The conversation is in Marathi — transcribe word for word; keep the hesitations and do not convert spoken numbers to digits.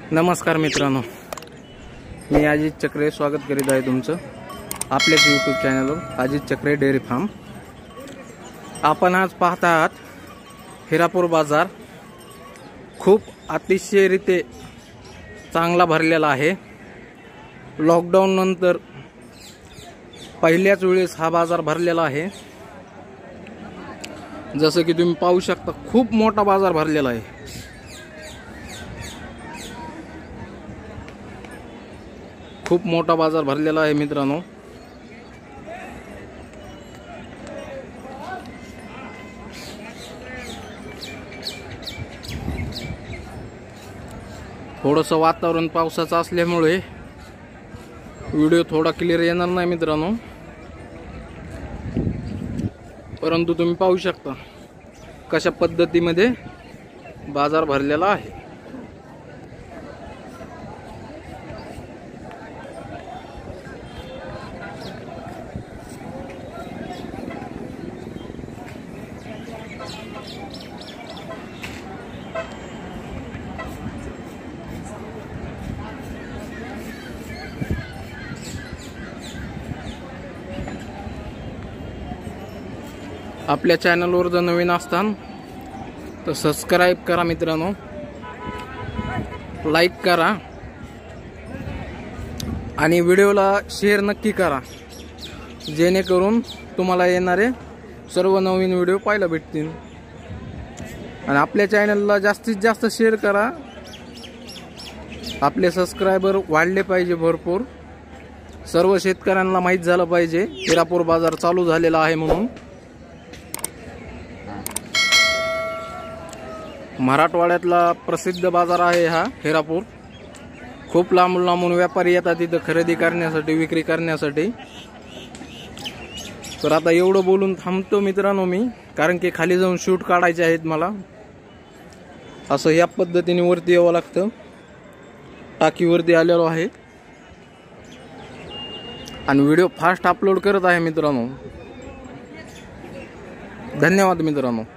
नमस्कार मित्रांनो, मी अजित चक्रे स्वागत करीत आहे तुमचं आपल्याच यूट्यूब चॅनलवर अजित चक्रे डेअरी फार्म। आपण आज पाहत आहात हिरापूर बाजार खूप अतिशयरीते चांगला भरलेला आहे। लॉकडाऊन नंतर पहिल्याच वेळेस हा बाजार भरलेला आहे। जसं की तुम्ही पाहू शकता, खूप मोठा बाजार भरलेला आहे। खूप मोठा बाजार भरलेला आहे मित्रांनो। थोडंसं वातावरण पावसाचं असल्यामुळे व्हिडिओ थोडा क्लिअर येणार नाही मित्रांनो, परंतु तुम्ही पाहू शकता कशा पद्धतीमध्ये बाजार भरलेला आहे। आपल्या चॅनलवर जर नवीन असतान तर सबस्क्राइब करा मित्रांनो, लाईक करा आणि व्हिडिओला शेअर नक्की करा, जेणेकरून तुम्हाला येणारे सर्व नवीन व्हिडिओ पाहायला भेटतील। आणि आपल्या चॅनलला जास्तीत जास्त शेअर करा, आपले सबस्क्रायबर वाढले पाहिजे भरपूर। सर्व शेतकऱ्यांना माहीत झालं पाहिजे हिरापूर बाजार चालू झालेला आहे म्हणून। मराठवाड्यातला प्रसिद्ध बाजार आहे हा हिरापूर। खूप लांबून लांबून व्यापारी येतात इथं खरेदी करण्यासाठी, विक्री करण्यासाठी। तर आता एवढं बोलून थांबतो मित्रांनो मी, कारण की खाली जाऊन शूट काढायचे आहेत मला। असं या पद्धतीने वरती यावं लागतं। टाकीवरती आलेलो आहे आणि व्हिडिओ फास्ट अपलोड करत आहे मित्रांनो। धन्यवाद मित्रांनो।